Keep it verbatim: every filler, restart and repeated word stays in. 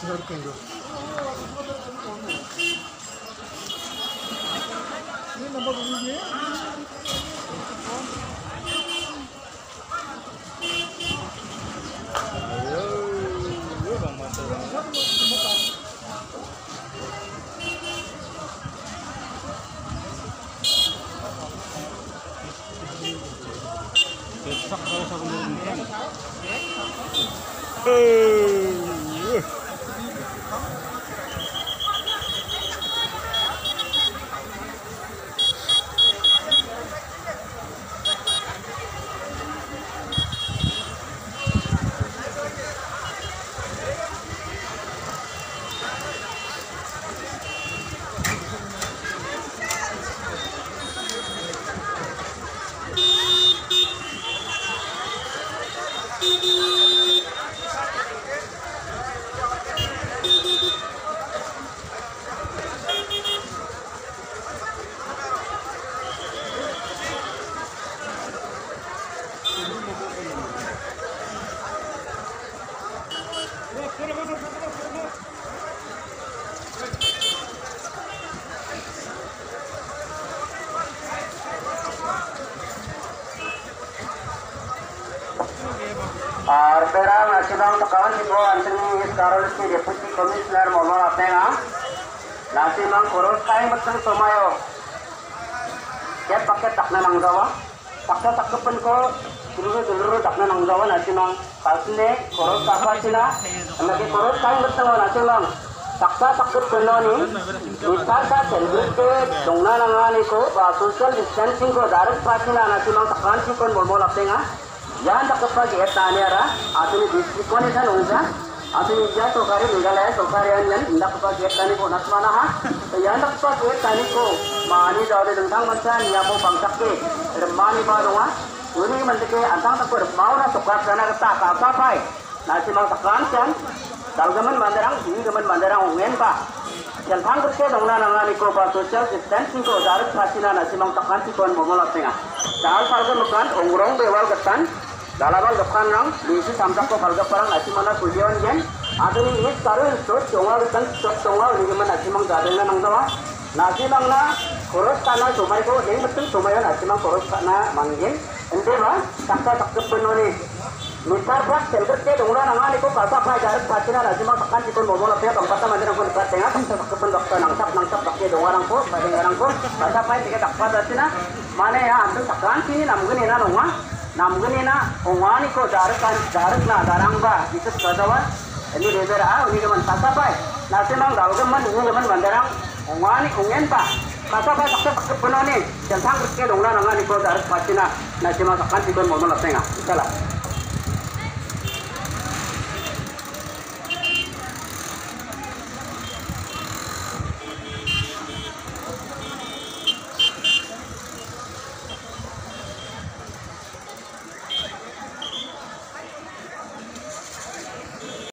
Besok kalau saya menurunkan. Arpera nasional tekanan si Bo Anthony sekarang si Deputy Commissioner Momo Apenga nasi mang kurus kain betul somayo ya pakai takna nang Jawa pakai takkepen ko dulu dulu takna nang Jawa nasi mang kalsine kurus apa cina lagi kurus kain betul nasi mang taksa takkep penoni misasa cendute dongna nangani ko ba social distancing ko darat pasina nasi mang tekanan si kon Momo Apenga jangan tak kepak ya tanya ra, atau ni distrik mana kan orang, atau ni jauh sokari Meghalaya sokari anian, tidak kepak ya tani ko nasmana ha, jangan tak kepak ya tani ko, mani jauh tentang macam ni apa bangsa ke, remani baru ha, ini menteri antang tak bermau na sokar sana kata apa pai, nasi mang takkan kan, kalau zaman mandarang, ini zaman mandarang ungen pa, yang tang kerja dongna nangani ko ba social distancing ko darat pasina nasi mang takkan si kon Momo Apenga, dal falga makan ongrong bewal ketan. Dalawal depan orang, lisi samsak ko kalga parang nasi mana kulion jen. Ada ni ini sekarang sot congwal kan sot congwal ni gimana nasi mang gaden na nang dawa. Nasi mang na koros kana sumai ko, ini betul sumai nasi mang koros kana manggil. Ente ba, takka takka penoni. Misal beras selber ke dongra nangani ko kalsa pai jarak pasina nasi mang takkan cikon Momo Apenga kampata mandir ko dekat tengah takka pen dokter nangsap nangsap pakai dongra nang ko, pakai nang ko. Kalsa pai tiga takpa dasina. Mana ya antum takkan sini namgun ina nongwa. Namun ini na, ongwani ko darat kan darat na darang ba, itu kadawan. Ini lebar ah, ini keman kata apa? Nasi mang daw keman, ini keman bandarang. Ongwani ongen pa, kata apa? Taksa taksa penoni, jangan kerja dongla nangani ko darat pasina. Nasi mang takkan sikon Momo Apenga, salah.